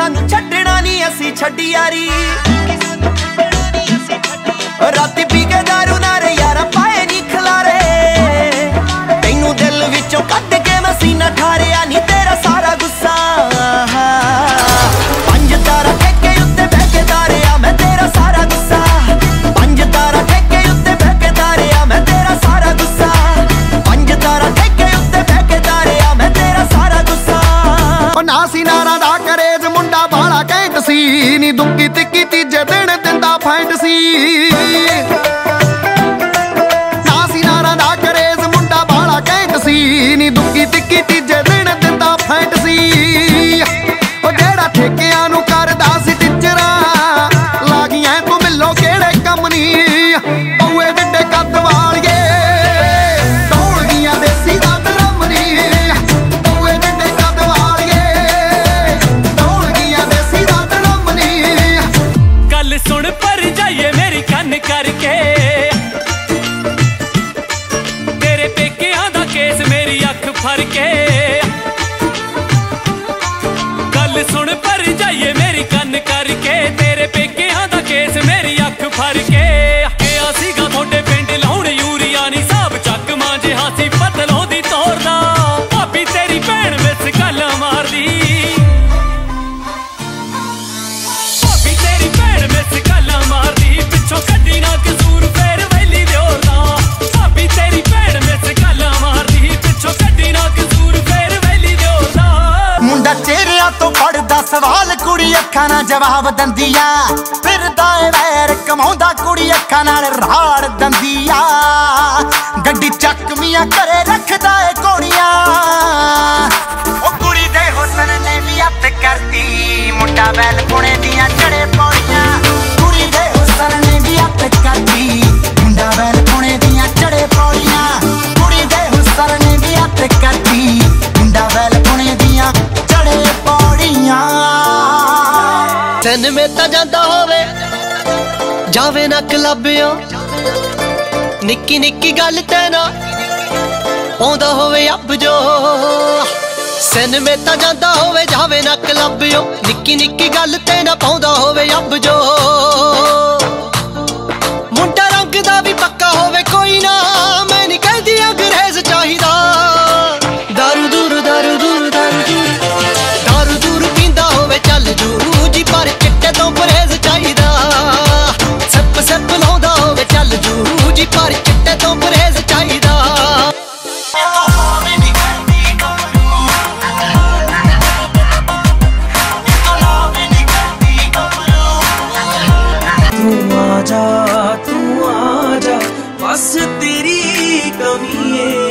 सानू छड्डना नहीं असी छड्डी यारी। राती पी के दारू नारे यारा पाए नी खलारे, तैनू दिल विचों कट के मैं सीना ठारिया नी तेरा सारा गुस्सा। पंज तारा ठेके उत्ते बह के तारिया मैं तेरा सारा गुस्सा। पंज तारा ठेके उत्ते बह के तारिया मैं तेरा सारा गुस्सा। पंज तारा ठेके उत्ते बह के तारिया मैं तेरा सारा गुस्सा। ना सी नारा दा करेज मुंडा बाला कैंट सी, नी दुक्की तिक्की तीजे दिन दिंदा फाइंड सी। ना सी नारा दा करेज मुंडा बाला कैंट सी, नी दुक्की तिक्की तीजे दिन दिंदा फाइंड सी। ओ जेड़ा ठेकियां नू करदा सी टिचरा, लागियां तू मिलो केड़े कम नी। पौए जिड्डे कद वालिए दौड़ गियां देसी दा ड्रम नी। पौए जिड्डे कद वालिए दौड़ गियां देसी दा ड्रम नी। गल सुन पर जाइए मेरी कन करके, तेरे पेकियां दा केस मेरी अख फर के। गल सुन पर जाइए मेरी कन करके, तेरे पेकियां दा केस मेरी अख फर के। गया सीगा थोड़े पिंड लाउण यूरिया नी साहब चक मांजे हासी पतलों दी तोड़दा। भाभी तेरी भैन विच गल्लां मारदी, भाभी तेरी भैन विच गल्लां मारदी। पिछों कड्डी ना कसूर फेर वैली दिओरदा। भाभी तेरी भैन विच गल्लां मारदी, पिछों कड्डी ना कसूर फेर वैली दिओरदा। मुंडा चेहरिया तो पढ़दा सवाल, कुड़ी अखां नाल जवाब दंदिया। फिरदा ए वैर कमाउंदा कुड़ी अखां नाल राड़ दंदिया। गड्डी चकमियां करे रखदा ए घोड़ियां। ओ कुड़ी दे हुसन ने भी हत्थ करदी, मुंडा बैल पुणे दियां चढ़े पौड़ियां। कुड़ी दे हुसन ने भी हत्थ करदी, मुंडा बैल पुणे दियां चढ़े पौड़ियां। कुड़ी दे हुसन ने भी हत्थ करदी, मुंडा बैल पुणे दियां चढ़े पौड़ियां। सैन में तां जांदा होवे जावे ना कलबियों, निक्की निक्की गल ते ना पाउंदा होवे अब जो। सैन में तां जांदा होवे जावे ना कलबियों, निक्की निक्की गल ते ना पाउंदा होवे अब जो। मुंडा रंग दा भी पक्का होवे कोई ना, मैं नहीं कहदी अंग्रेज चाहिदा। दारू दूर दारू दूर दारू दूर दारू दूर पींदा होवे चल जू जी, पर चिट्टे तो परहेज चाहिदा। सिप सिप लाउंदा होवे चल जू जी, पर चिट्टे तो परहेज चाहिदा। तू आजा बस तेरी कमी है।